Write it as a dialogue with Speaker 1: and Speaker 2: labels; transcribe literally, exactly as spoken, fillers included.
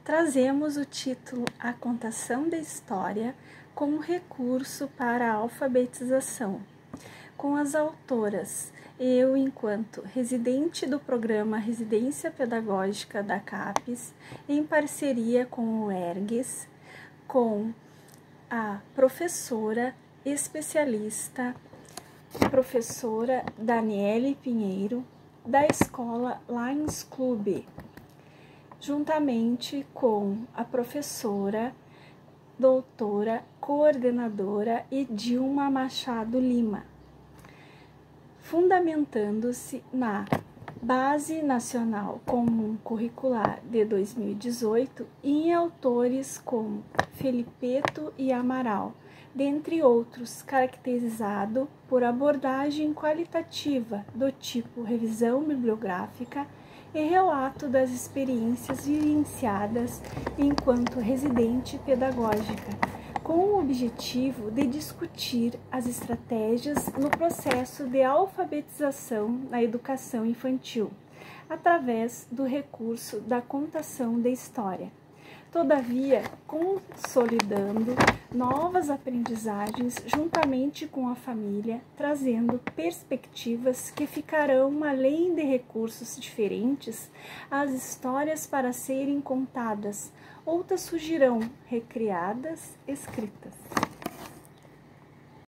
Speaker 1: trazemos o título A Contação da História como recurso para a alfabetização, com as autoras, eu enquanto residente do programa Residência Pedagógica da CAPES, em parceria com o ERGS, com a professora especialista, professora Daniele Pinheiro, da Escola Lions Club, juntamente com a professora, doutora, coordenadora Edilma Machado Lima, fundamentando-se na Base Nacional Comum Curricular de dois mil e dezoito e em autores como Felipeto e Amaral, dentre outros, caracterizado por abordagem qualitativa do tipo revisão bibliográfica e relato das experiências vivenciadas enquanto residente pedagógica, com o objetivo de discutir as estratégias no processo de alfabetização na educação infantil, através do recurso da contação de história. Todavia, consolidando novas aprendizagens juntamente com a família, trazendo perspectivas que ficarão além de recursos diferentes, as histórias para serem contadas, outras surgirão recriadas, escritas.